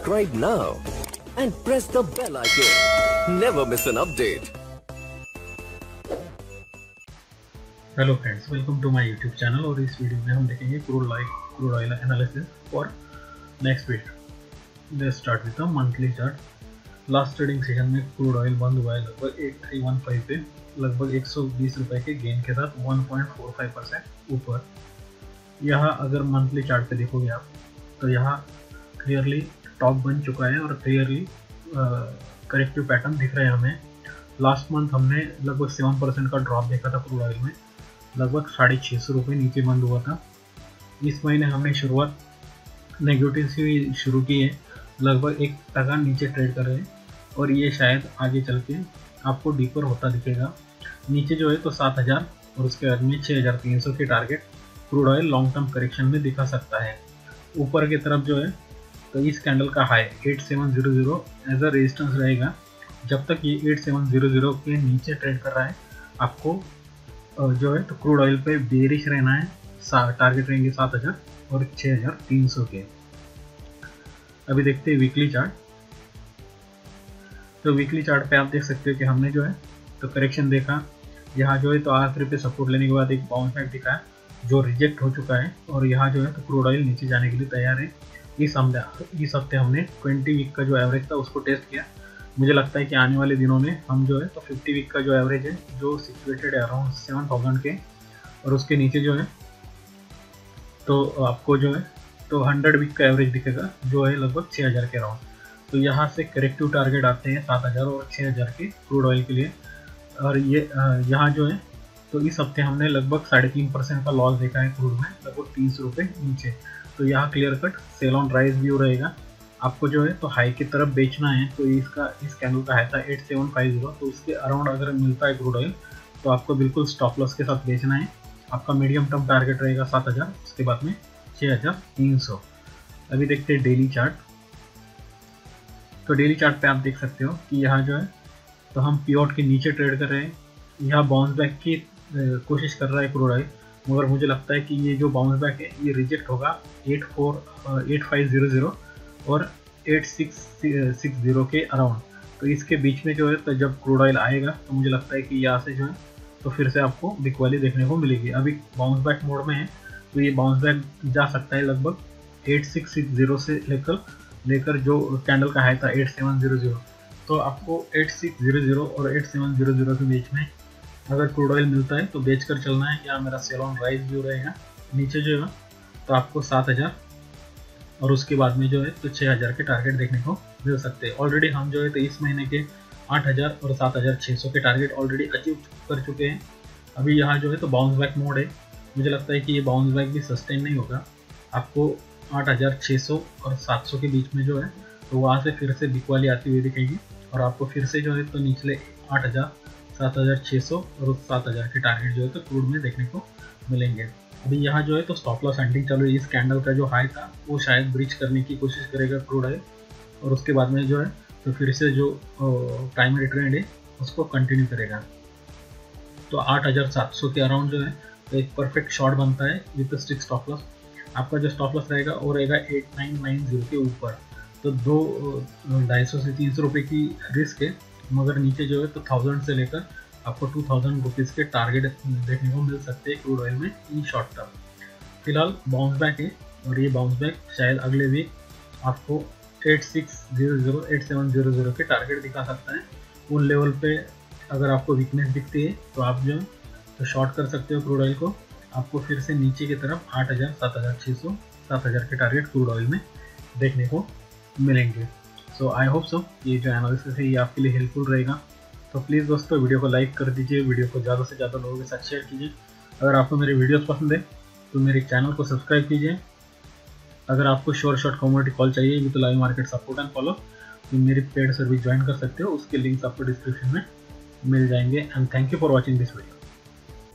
subscribe now and press the bell icon. Never miss an update. Hello friends, welcome to my YouTube channel. और इस video में हम देखेंगे crude oil analysis for next week. Let's start with the monthly chart. Last trading session में crude oil बंद हुआ है लगभग 8315 पे, लगभग 120 रुपये के गेन के साथ 1.45% ऊपर। यहाँ अगर मंथली चार्ट पे देखोगे आप तो यहाँ क्लियरली टॉप बन चुका है और क्लियरली करेक्टिव पैटर्न दिख रहा है हमें। लास्ट मंथ हमने लगभग 7% का ड्रॉप देखा था क्रूड ऑयल में, लगभग 650 रुपये नीचे बंद हुआ था। इस महीने हमने शुरुआत नेगेटिव से शुरू की है, लगभग 1% नीचे ट्रेड कर रहे हैं और ये शायद आगे चल के आपको डीपर होता दिखेगा। नीचे जो है तो 7000 और उसके बाद में 6300 के target crude oil long term correction में दिखा सकता है। ऊपर की तरफ जो है तो इस कैंडल का हाई 8700 एज अ रेजिस्टेंस रहेगा। जब तक ये 8700 के नीचे ट्रेड कर रहा है आपको जो है तो क्रूड ऑयल पे बेरिश रहना है। टारगेट रहेंगे 7000 और 6300 के। अभी देखते हैं वीकली चार्ट। तो वीकली चार्ट पे आप देख सकते हो कि हमने जो है तो करेक्शन देखा। यहाँ जो है तो आखिरी पे सपोर्ट लेने के बाद एक बाउंस बैक दिखा है जो रिजेक्ट हो चुका है और यहाँ जो है तो क्रूड ऑयल नीचे जाने के लिए तैयार है। इस हफ्ते हमने 20 वीक का जो एवरेज था उसको टेस्ट किया। मुझे लगता है कि आने वाले दिनों में हम जो है तो 50 वीक का जो एवरेज है जो सिचुएटेड है अराउंड 7000 के और उसके नीचे जो है तो आपको जो है तो 100 वीक का एवरेज दिखेगा जो है लगभग 6000 के अराउंड। तो यहाँ से करेक्टिव टारगेट आते हैं 7000 और 6000 के क्रूड ऑयल के लिए। और ये यहाँ जो है तो इस हफ्ते हमने लगभग 3.5% का लॉस देखा है क्रूड में, लगभग 30 रुपये नीचे। तो यहाँ clear cut sell on rise view रहेगा। आपको जो है तो हाई की तरफ बेचना है। तो इस कैंडल का हाई था 8750, तो उसके अराउंड अगर मिलता है क्रूड ऑयल तो आपको बिल्कुल स्टॉप लॉस के साथ बेचना है। आपका मीडियम टर्म टारगेट रहेगा 7000, उसके बाद में 6300। अभी देखते हैं डेली चार्ट। तो डेली चार्ट पे आप देख सकते हो कि यहाँ जो है तो हम पीओट के नीचे ट्रेड कर रहे हैं। यहाँ बाउंस बैक की कोशिश कर रहा है क्रूड ऑयल, मगर मुझे लगता है कि ये जो बाउंस बैक है ये रिजेक्ट होगा 8500 और 8660 के अराउंड। तो इसके बीच में जो है तो जब क्रूड ऑयल आएगा तो मुझे लगता है कि यहाँ से जो है तो फिर से आपको बिग वैली देखने को मिलेगी। अभी बाउंस बैक मोड में है तो ये बाउंस बैक जा सकता है लगभग 8660 से लेकर जो कैंडल का हाई था 8700। तो आपको 8600 और 8700 के बीच में अगर क्रूड ऑयल मिलता है तो बेचकर चलना है। या मेरा सेल ऑन राइज व्यू रहेगा। नीचे जो है तो आपको 7000 और उसके बाद में जो है तो 6000 के टारगेट देखने को मिल सकते हैं। ऑलरेडी हम जो है तो इस महीने के 8000 और 7600 के टारगेट ऑलरेडी अचीव कर चुके हैं। अभी यहाँ जो है तो बाउंस बैक मोड है। मुझे लगता है कि ये बाउंस बैक भी सस्टेन नहीं होगा। आपको 8600 और 700 के बीच में जो है तो वहाँ से फिर से बिग वाली आती हुई दिखेगी और आपको फिर से जो है तो निचले 8000, 7600 और 7000 के टारगेट जो है तो क्रूड में देखने को मिलेंगे। अभी यहाँ जो है तो स्टॉप लॉस हंटिंग चालू है। इस कैंडल का जो हाई था वो शायद ब्रीच करने की कोशिश करेगा क्रूड ऑयल और उसके बाद में जो है तो फिर से जो प्राइमरी ट्रेंड है उसको कंटिन्यू करेगा। तो 8700 के अराउंड जो है तो एक परफेक्ट शॉट बनता है विद स्ट्रिक्ट स्टॉप लॉस। आपका जो स्टॉप लॉस रहेगा वो रहेगा 8990 के ऊपर। तो 250 से 300 रुपये की रिस्क है, मगर नीचे जो है तो 1000 से लेकर आपको 2000 रुपीज़ के टारगेट देखने को मिल सकते हैं क्रूड ऑयल में इन शॉर्ट टर्म। फिलहाल बाउंस बैक है और ये बाउंस बैक शायद अगले वीक आपको 8600, 8700 के टारगेट दिखा सकता है। उन लेवल पे अगर आपको वीकनेस दिखती है तो आप जो तो शॉर्ट कर सकते हो क्रूड ऑयल को। आपको फिर से नीचे की तरफ 8000, 7600, 7000 के टारगेट क्रूड ऑयल में देखने को मिलेंगे। सो आई होप सो ये जो एनालिसिस है ये आपके लिए हेल्पफुल रहेगा। तो प्लीज़ दोस्तों वीडियो को लाइक कर दीजिए, वीडियो को ज़्यादा से ज़्यादा लोगों के साथ शेयर कीजिए। अगर आपको मेरे वीडियोस पसंद है तो मेरे चैनल को सब्सक्राइब कीजिए। अगर आपको शॉर्ट कम्युनिटी कॉल चाहिए with live market support and follow तो मेरी पेड सर्विस ज्वाइन कर सकते हो। उसके लिंक्स आपको डिस्क्रिप्शन में मिल जाएंगे। And thank you for watching this video.